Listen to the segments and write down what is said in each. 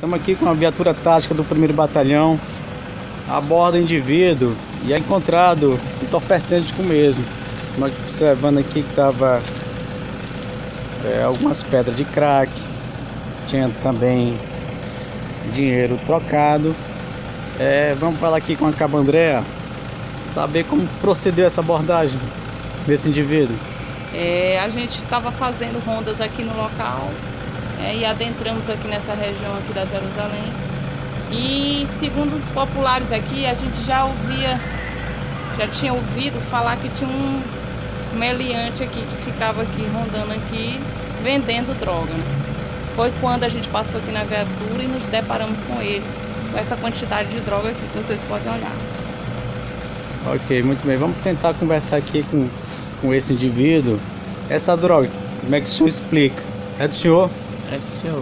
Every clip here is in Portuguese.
Estamos aqui com a viatura tática do 1º Batalhão. Aborda o indivíduo e é encontrado entorpecente com o mesmo. Nós observando aqui que estava algumas pedras de crack, tinha também dinheiro trocado. Vamos falar aqui com a Cabo Andréa, saber como procedeu essa abordagem desse indivíduo. A gente estava fazendo rondas aqui no local e adentramos aqui nessa região aqui da Jerusalém. E segundo os populares aqui, a gente já tinha ouvido falar que tinha um meliante aqui que ficava aqui rondando aqui, vendendo droga. Foi quando a gente passou aqui na viatura e nos deparamos com ele, com essa quantidade de droga aqui que vocês podem olhar. Ok, muito bem. Vamos tentar conversar aqui com esse indivíduo. Essa droga, como é que o senhor explica? É do senhor? É senhor.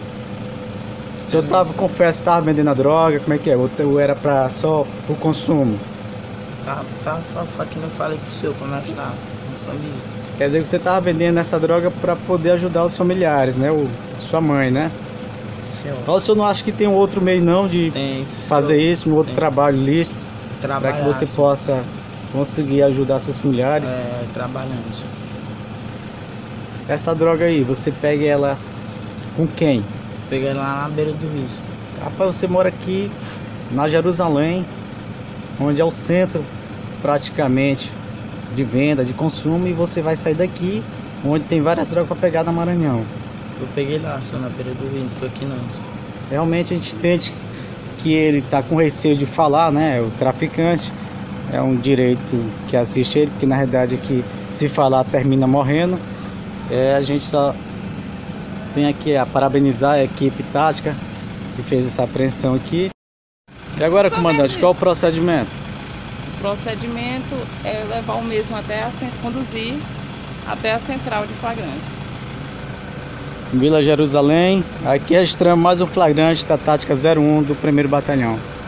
O senhor confessa que estava vendendo a droga, como é que é? Ou era para só o consumo? Tava que não falei pro senhor para me ajudar, minha família. Quer dizer que você estava vendendo essa droga para poder ajudar os familiares, né? Sua mãe, né? Senhor. Então o senhor não acha que tem um outro meio não de fazer isso, um outro trabalho lícito, para que você possa conseguir ajudar seus familiares? Trabalhando, senhor. Essa droga aí, você pega ela com quem? Peguei lá na beira do rio. Rapaz, você mora aqui na Jerusalém, onde é o centro praticamente de venda, de consumo, e você vai sair daqui, onde tem várias drogas para pegar na Maranhão. Eu peguei lá, só na beira do rio, não foi aqui não. Realmente a gente entende que ele está com receio de falar, né? O traficante é um direito que assiste ele, porque na realidade aqui, se falar, termina morrendo. A gente só tem aqui a parabenizar a equipe tática que fez essa apreensão aqui. E agora, comandante, qual é o procedimento? O procedimento é levar o mesmo conduzir até a central de flagrantes. Vila Jerusalém, aqui registramos mais um flagrante da tática 01 do 1º Batalhão.